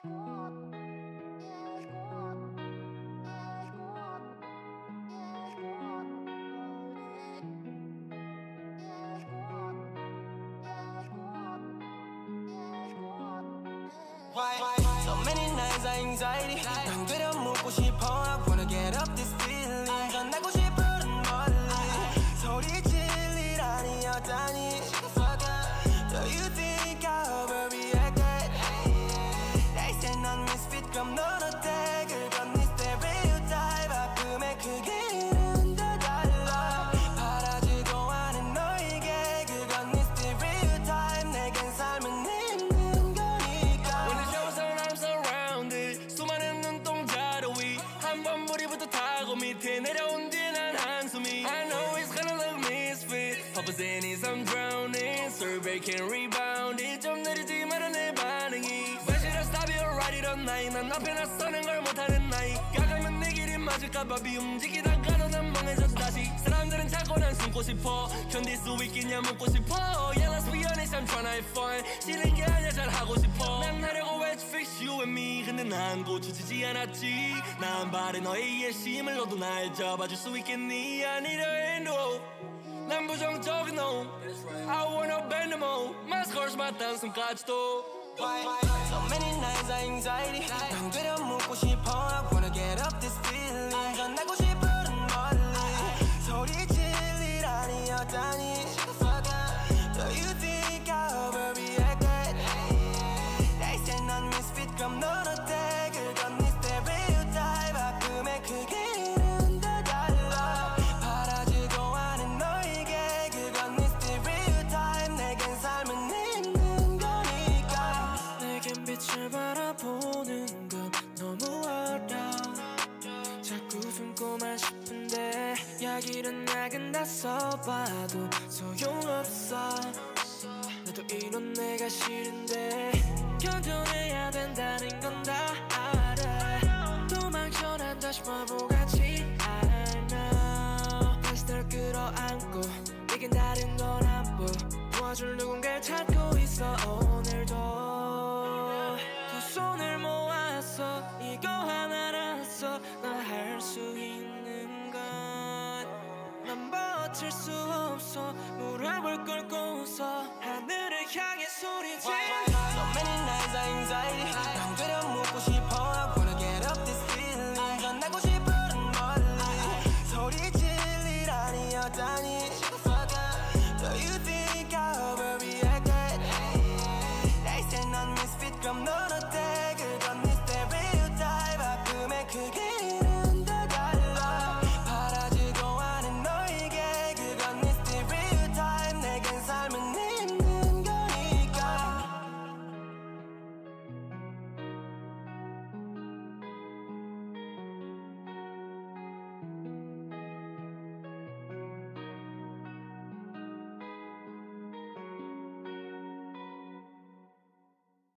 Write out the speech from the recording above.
So many nights I anxiety 난 되려 묻고 싶어 I wanna get up this feeling 전하고 싶은 멀리 소리칠 일 아니었다니 Do you think I overreacted They say 넌 misfit 그럼 넌 어때 그건 네 stereotype 아픔의 크기는 다 달라 바라지도 않은 너에게 그건 네 stereotype 내겐 삶은 힘든 거니까 When the show's on I'm surrounded 수많은 눈동자로 위 한 번 무리부터 타고 밑에 내려온 뒤에 난 한숨이 I know it's gonna look misfit Papa saying is I'm drowning Survey can't rebound it 좀 느리지만은 내 반응이 When should I stop you right it on night 난 앞에 나서는 걸 못하는 나이 가가면 내 길이 맞을까봐 비움직이다가도 난 멍해져서 다시 사람들은 자꾸 난 숨고 싶어 견딜 수 있겠냐 묻고 싶어 Yeah let's be honest I'm tryna have fun 싫은 게 아니야 잘하고 싶어 난 하려고 wedge fix you and me 근데 난 고쳐지지 않았지 난 바래 너의 예심을 너도 날 잡아줄 수 있겠니 I need a hand 난 부정적인 no I wanna bend them all My scars my 단숨까지도 So many nights I anxiety 난 되려 묻고 싶어 I wanna get up this feeling 전하고 싶은 멀리 소리칠 일 아니었다니 Do you think I overreacted They say 넌 misfit 그럼 넌 어때 그건 네 stereotype 아픔의 크기는 다 달라 바라지도 않은 너에게 그건 네 stereotype 내겐 삶은 힘든 거니까 내겐 빛을 바라보는 건 너무 어려워 자꾸 숨고만 싶은데 약이란 약은 다 써봐도 소용없어 나도 이런 내가 싫은데 견뎌내야 된다는 건 다 알아 도망쳐 난 다시 바보같이 I know 다시 널 끌어안고 이겐 다른 건 안 보여 도와줄 누군가를 찾고 있어